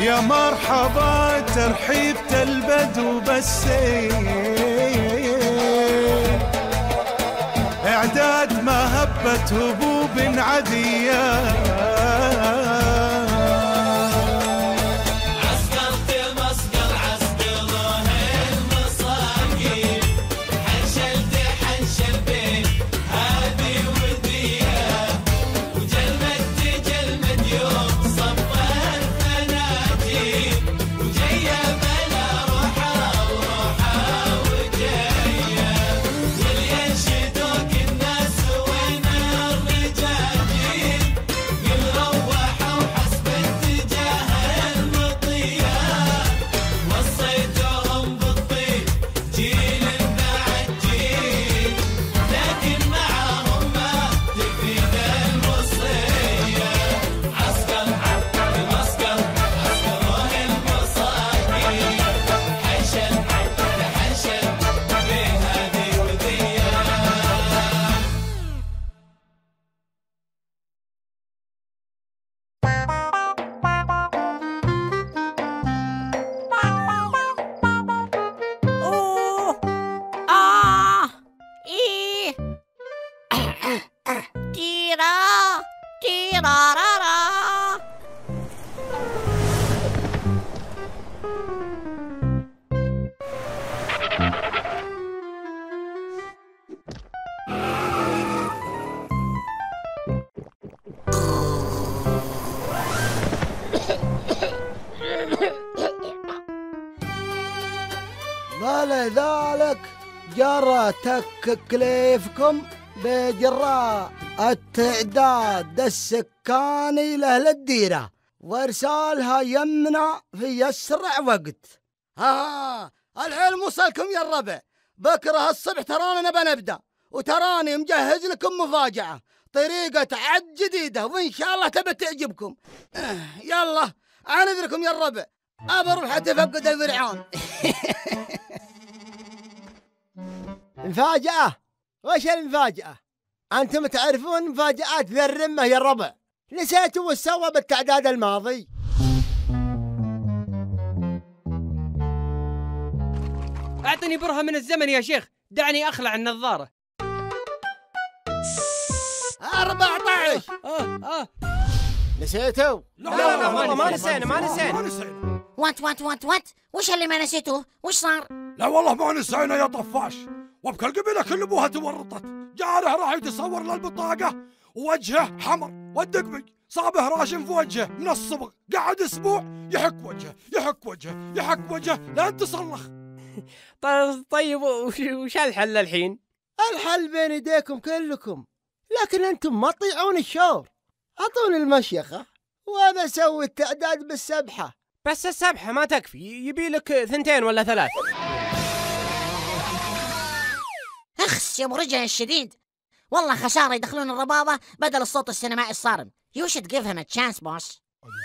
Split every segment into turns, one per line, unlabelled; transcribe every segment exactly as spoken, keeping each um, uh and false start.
يا مرحبا ترحيبة البدو بالسيل، اعداد ما هبت هبوب عدية.
ولذلك جرى تكليفكم بجراء التعداد السكاني لأهل الديرة وإرسالها يمنا في أسرع وقت. ها العلم وصلكم يا الربع، بكرة الصبح تراني نبى نبدأ، وتراني مجهز لكم مفاجأة، طريقة عد جديدة وإن شاء الله تبى تعجبكم. يلا أنذركم يا الربع، أبى أروح أتفقد الفرعون.
مفاجأة؟ وش المفاجأة؟ أنتم تعرفون مفاجآت ذي الرمة يا الربع، نسيتوا وش سوى بالتعداد الماضي؟
أعطني برهة من الزمن يا شيخ، دعني أخلع النظارة.
أربعة عشر.
آه آه
نسيتوا؟
لا لا والله ما نسينا ما نسينا.
وات وات وات وات وش اللي ما نسيتوه؟ وش صار؟
لا والله ما نسينا يا طفاش، وبك القبيلة كل ابوها تورطت، جاره راح يتصور للبطاقة ووجهه حمر والدقبي صابه راشم في وجهه من الصبغ، قعد اسبوع يحك وجهه يحك وجهه يحك وجهه لين تصلخ.
طيب وش الحل الحين؟
الحل بين يديكم كلكم، لكن انتم ما تطيعون الشور. اعطوني المشيخة وانا اسوي التعداد بالسبحة.
بس السبحة ما تكفي، يبي لك ثنتين ولا ثلاث.
اخس يا ابو رجع الشديد، والله خسارة يدخلون الربابة بدل الصوت السينمائي الصارم. You should give him a chance boss.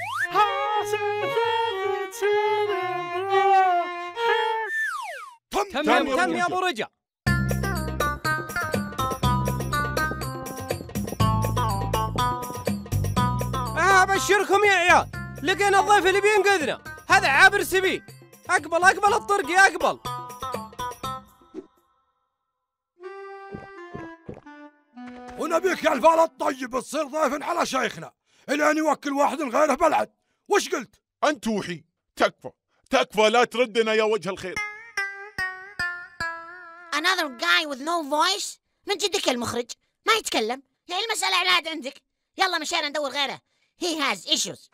تم تم تم يا ابو رجع. أبشركم يا عيال، لقينا الضيف اللي بينقذنا، هذا عابر سبيل. أقبل أقبل الطرقي أقبل.
ونبيك يا الفال الطيب تصير ضيف على شيخنا الين يوكل واحد غيره بلعد. وش قلت؟
أنتوحي تكفى تكفى، لا تردنا يا وجه الخير.
Another guy with no voice. من جدك المخرج ما يتكلم، يعني المسألة عناد عندك. يلا مشان ندور غيره. He has issues.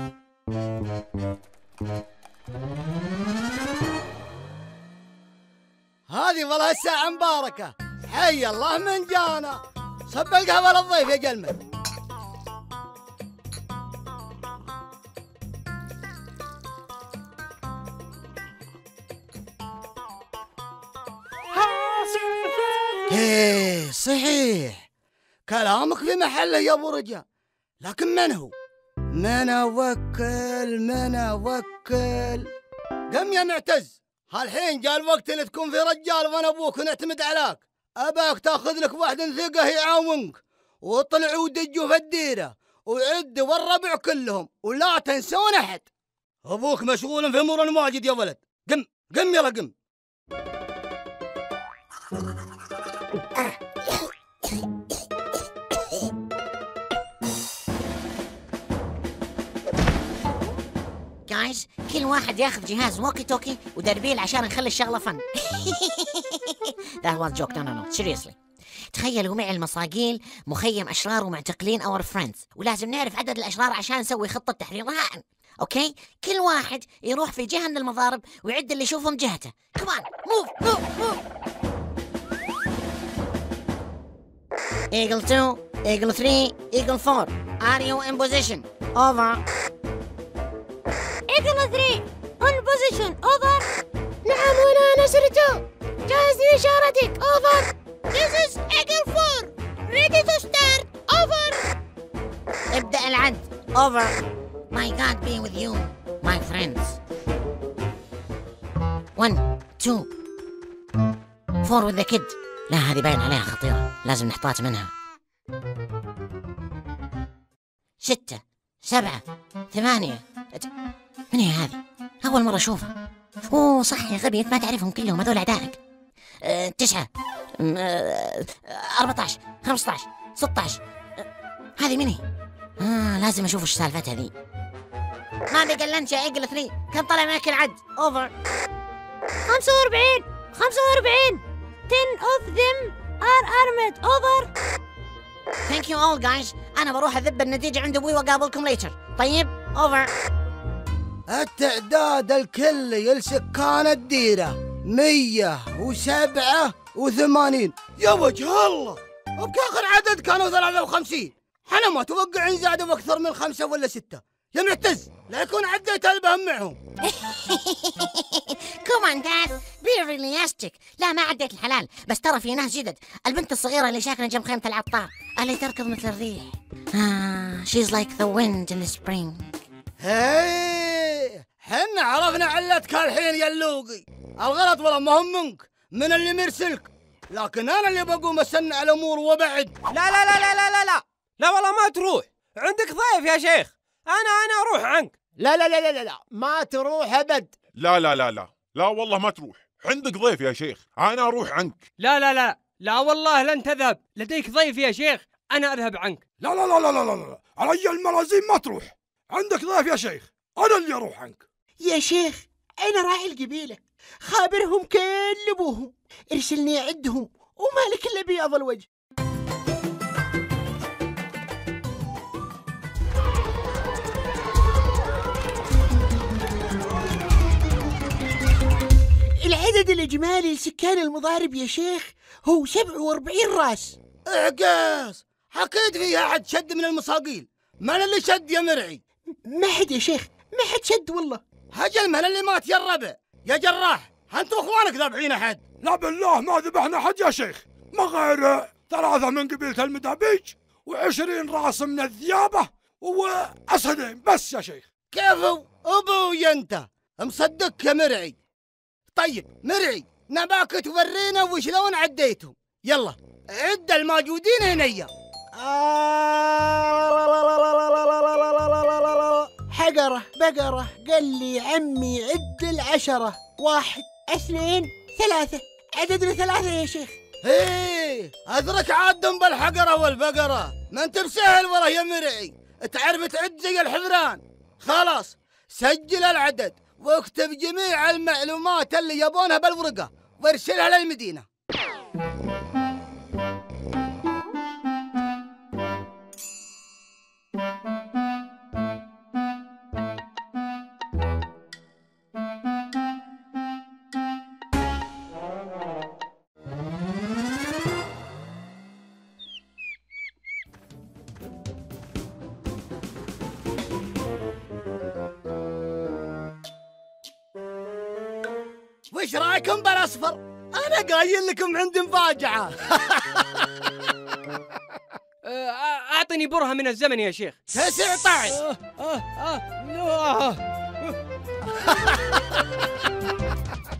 هذه والله الساعة مباركة، حي الله من جانا. صب القهوة للضيف يا جلمل. ايه صحيح كلامك في محله يا ابو رجال، لكن من هو؟ من اوكل من اوكل. قم يا معتز، هالحين جاء الوقت اللي تكون في رجال وانا ابوك ونعتمد عليك. اباك تاخذ لك واحد ثقه يعاونك، وطلعوا ودجوا في الديره وعدوا والربع كلهم، ولا تنسون احد. أبوك مشغول في أمور واجد يا ولد. قم قم يلا قم.
جايز كل واحد ياخذ جهاز ووكي توكي ودربيل عشان نخلي الشغله فن. That was joke. No no no seriously. تخيلوا معي المصاقيل مخيم أشرار ومعتقلين اور فريندز، ولازم نعرف عدد الأشرار عشان نسوي خطة تحرير رهائن. أوكي؟ كل واحد يروح في جهة من المضارب ويعد اللي يشوفهم جهته. كمان موف موف موف. Eagle two, Eagle three, Eagle four. Are you in position? Over.
Eagle three, on position. Over.
نعم هنا نسر two. جاهز لإشارتك. Over.
This is Eagle four. Ready to start. Over.
ابدأ العد. Over. My God be with you, my friends. One, two. Four with the kid. لا هذه باين عليها خطيرة، لازم نحتاط منها. ستة، سبعة، ثمانية. من هي هذه؟ أول مرة أشوفها. أوه صح يا غبي، أنت ما تعرفهم كلهم هذول أعدائك. أه، تسعة، أه، أربعة عشر، خمسة عشر، ستة عشر. أه، هذه من هي؟ آه لازم أشوف إيش سالفتها ذي. ما بقى أنت يا إيجل ثري، كم طلع معك العد؟ أوفر.
خمسة وأربعين، خمسة وأربعين. ten of them are armed. Over.
Thank you all guys. أنا بروح أذب النتيجة عند أبوي وأقابلكم later. طيب؟ Over.
التعداد الكلي لسكان الديرة مية وسبعة وثمانين. يا وجه الله، وبآخر عدد كانوا ثلاثة وخمسين. حنا ما توقع زادوا بأكثر من خمسة ولا ستة. يا معتز لا يكون عديت البهم معهم.
Come on dad, be realistic. لا ما عديت الحلال، بس ترى في ناس جدد. البنت الصغيرة اللي ساكنة جنب خيمة العطار اللي تركض مثل الريح. آه she's like the wind in the spring.
هاي حنا عرفنا علتك الحين يا اللوقي. الغلط والله ما هم منك، من اللي مرسلك، لكن أنا اللي بقوم أسن على الأمور وبعد.
لا لا لا لا لا لا لا لا والله ما تروح، عندك ضيف يا شيخ. أنا أنا أروح عنك.
لا لا لا لا لا ما تروح أبد.
لا لا لا لا لا والله ما تروح، عندك ضيف يا شيخ، أنا أروح عنك.
لا لا لا لا والله لن تذهب، لديك ضيف يا شيخ، أنا أذهب عنك.
لا لا لا لا لا لا لا علي الملازيم ما تروح، عندك ضيف يا شيخ، أنا اللي أروح عنك.
يا شيخ أنا راعي القبيلة، خابرهم كل أبوهم، ارسلني أعدهم ومالك إلا بياض الوجه. العدد الإجمالي لسكان المضارب يا شيخ هو سبعة وأربعين راس.
اعقاس، حكيت فيها حد شد من المصاقيل. من اللي شد يا مرعي؟
ما حد يا شيخ، ما حد شد والله.
هجل من اللي مات يا الربع يا جراح، انتوا اخوانك ذابحين احد؟
لا بالله ما ذبحنا حد يا شيخ، ما غير ثلاثة من قبيلة المدابيج وعشرين راس من الذيابة وأسدين بس يا شيخ.
كيفو أبوي أنت مصدق يا مرعي. طيب مرعي نباك تورينا وشلون عديتهم. يلا عد الموجودين هنيا.
حقرة بقرة قال لي عمي عد العشرة. واحد اثنين ثلاثة، عددنا ثلاثة يا شيخ.
ايه أدرك عادهم بالحقرة والبقرة، ما انت بسهل ورا يا مرعي، تعرف تعد زي الحذران. خلاص سجل العدد واكتب جميع المعلومات اللي يبونها بالورقة وارسلها للمدينة. وش رايكم بالاصفر؟ انا قايل لكم عندي مفاجأة.
أعطني برهة من الزمن يا شيخ.
تسعة عشر.
آه آه آه.